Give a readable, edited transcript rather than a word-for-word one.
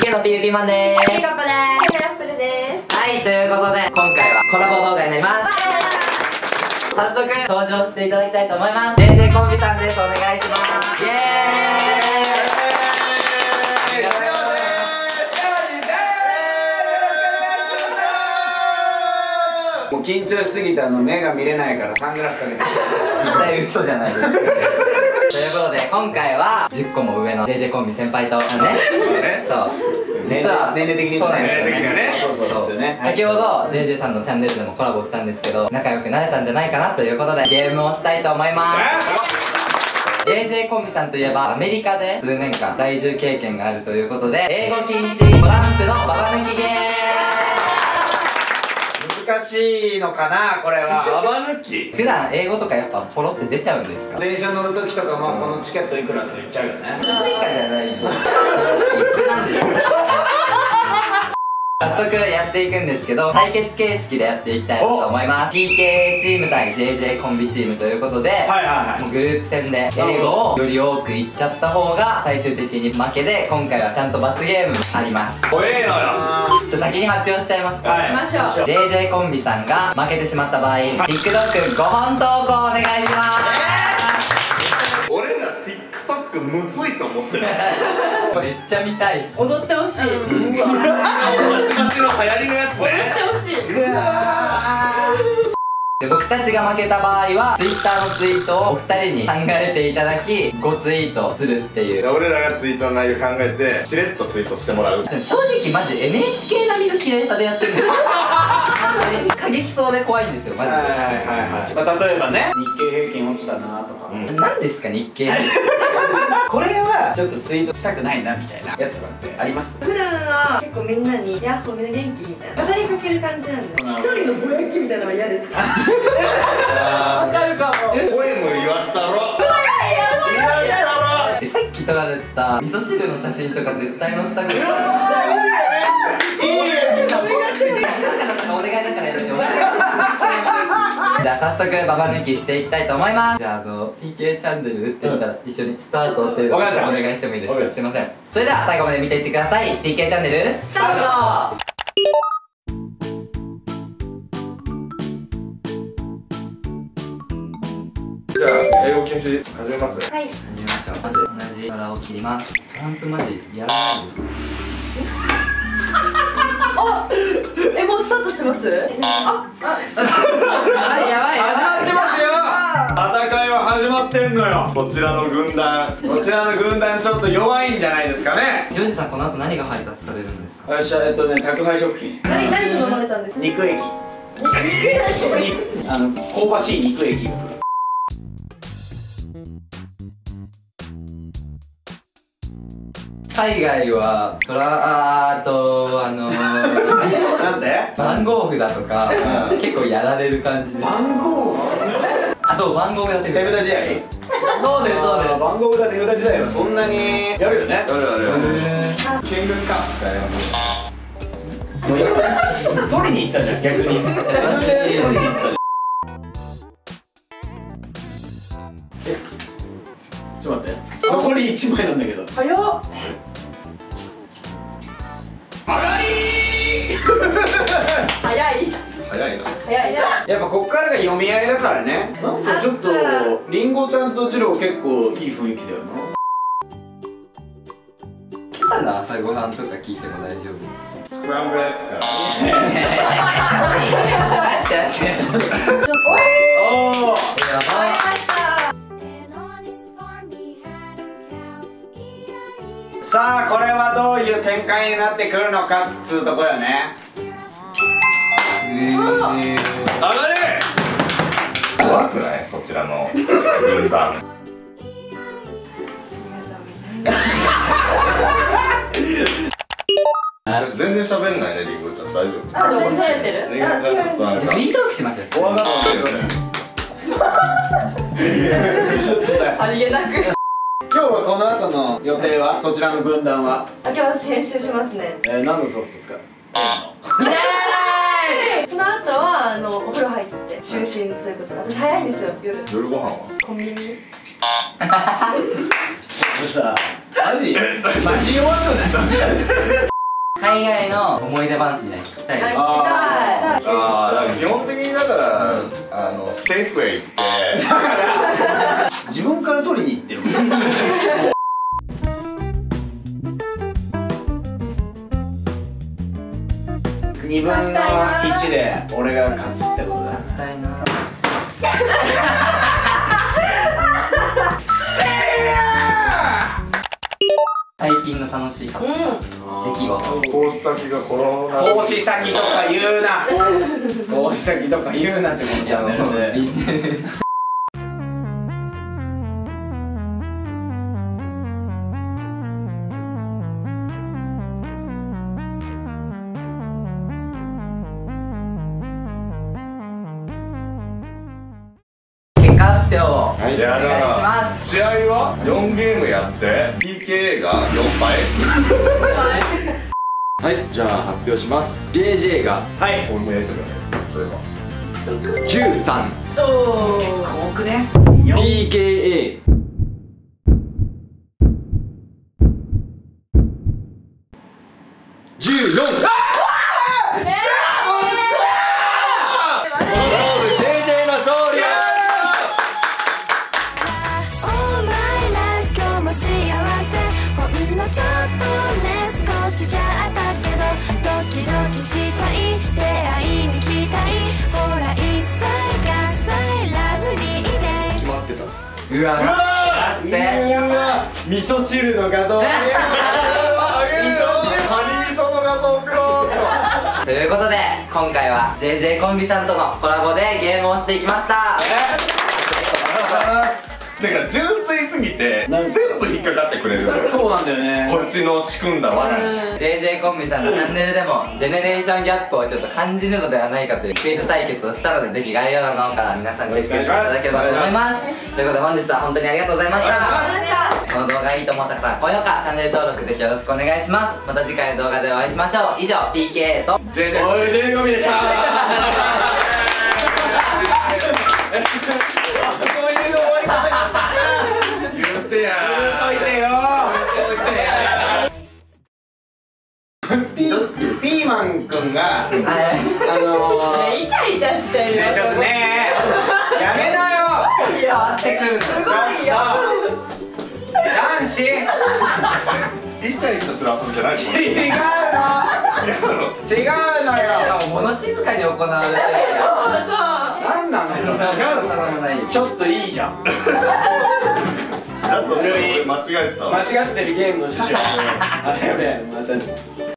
PK のピーピーマンでーす。 ピーカッパでーす。ケンアップルでーす。 はい、ということで今回はコラボ動画になります。早速登場していただきたいと思います。 JJ コンビさんです。お願いします。イエーイ。 もう緊張しすぎて目が見れないからサングラスかけて絶対嘘じゃないですということで今回は10個も上の JJ コンビ先輩とねそう実は年齢的にそうなんですよね。 そうですよね。 先ほど JJ さんのチャンネルでもコラボしたんですけど仲良くなれたんじゃないかなということでゲームをしたいと思います。 JJ コンビさんといえばアメリカで数年間在住経験があるということで英語禁止トランプのババ抜きゲーム。 難しいのかなこれは。 ババ抜き。 普段英語とかやっぱポロって出ちゃうんですか？ 電車乗る時とかこのチケットいくらって言っちゃうよね。 追加じゃないんですよ。なんですよ。早速やっていくんですけど対決形式でやっていきたいと思います。 PK チーム対 JJ コンビチームということでもうグループ戦で英語をより多く言っちゃった方が最終的に負けで今回はちゃんと罰ゲームあります。 怖えのよ。 先に発表しちゃいますか。 はい、 行きましょう。 JJ コンビさんが負けてしまった場合 TikTok5 本投稿お願いします。 俺ら TikTok むずいと思ってる。 めっちゃ見たいっす。 踊ってほしい。踊ってバチバチの流行りのやつね。 ほしい。 で僕たちが負けた場合は Twitter のツイートをお二人に考えていただき5ツイートするっていう。 俺らがツイートの内容考えてしれっとツイートしてもらう。 正直マジ NHK 並みの綺麗さでやってるんですよ。本当に過激そうで怖いんですよマジで。 例えばね日経平均落ちたなとか、 何ですか日経これはちょっとツイートしたくないなみたいなやつとかってあります？ 普段は結構みんなに「ヤッホーみんな元気?」みたいな語りかける感じなんで一人のぼやきみたいなのは嫌です。わかるかも。 ポエム言わしたろ。 さっき撮られてた味噌汁の写真とか絶対載せたくない。お願いだからやめて。じゃあ早速ババ抜きしていきたいと思います。じゃあPK チャンネル打ってみたら一緒にスタートっていうのをお願いしてもいいですか？すいません。それでは最後まで見ていってください。PK チャンネルスタート。 じゃあ英語禁止始めます。 はい。 始めましょう。まず同じ柄を切ります。トランプマジやらないです。 もうスタートしてます？ やばい。 始まってますよ。 戦いは始まってんのよ。こちらの軍団ちょっと弱いんじゃないですかね。 ジョージさんこの後何が配達されるんですか？ よっしゃ宅配食品、 何と飲まれたんですか？ 肉液香ばしい肉液が来る。 海外はなんで？ 番号札とか結構やられる感じです。 番号そう番号札手手札試合？ そうですそうです。 番号札手札時代はそんなにやるよね。 やるキングスカップってあります。 取りに行ったじゃん逆に。 優しい。 ちょっと待って、残り1枚なんだけど。 早っ。早い。 早いな。 早いな。 やっぱこっからが読み合いだからね。なんかちょっとりんごちゃんとジロー結構いい雰囲気だよな。 今朝の朝ごはんとか聞いても大丈夫ですか？ スクランブルエッグから。 待って。 おお。 やばい。 さあこれはどういう展開になってくるのかっつうとこよね。 上がれ。怖くないそちらの軍団。全然喋んないねりんごちゃん大丈夫？ ちょっと恐れてる？ りんごちゃんちょっとなんかフリートークしましょう。 怖がってさりげなく。 今日はこの後の予定はそちらの軍団は今日私編集しますね。 何のソフト使う？ その後はお風呂入って就寝ということで、私早いんですよ夜。 夜ご飯はコンビニ。 さマジ弱くない？ 海外の思い出話みたいなの聞きたいです。 聞きたい。 だから基本的にだからセーフウェイ行って自分から取りに行ってるもん。2分の1で俺が勝つってことだ。 勝ちたいな。最近の楽しい出来事。 投資先がコロナ。 投資先とか言うな。投資先とか言うなってこのチャンネルで。 結果発表をお願いしいやだかます。 ら試合は4ゲームやって PK が4敗。 はい、じゃあ発表します。 JJ がはい。 俺もやりたくないそういえば。 13、 多くね。 PKA 14。JJ の勝利。 お前ら今日も幸せほんのちょっとね少しじゃあったけどドキドキしたい出会いに来たいほら一切合切ラブリーデイズ待ってた。 うわだって味噌汁の画像。 あげるよ。カニ味噌の画像送ろうということで今回は JJ コンビさんとのコラボでゲームをしていきました。 てか純粋すぎて全部引っかかってくれるのよ。 そうなんだよね。 こっちの仕組んだ罠に。 JJ コンビさんのチャンネルでもジェネレーションギャップをちょっと感じるのではないかというクイズ対決をしたので、ぜひ概要欄の方から皆さんチェックしていただければと思います。ということで本日は本当にありがとうございました。この動画がいいと思った方は高評価、チャンネル登録ぜひよろしくお願いします。また次回の動画でお会いしましょう。以上 PKA と JJ おい、ジェイコビでした。 言ってや言うといてよ。ピーマンくんがはいイチャイチャしてるよ。 ちょっとねやめなよ。 変わってくるんですよ。 すごいよ。 男子。違イチャイチャする遊びじゃないもんね。 うの。違うのよ。 しかも物静かに行われてる。 なんなのそれ。 違うのもない。 ちょっといいじゃん。 俺間違えた。 間違ってるゲームの趣旨は。あ、やべえ、また。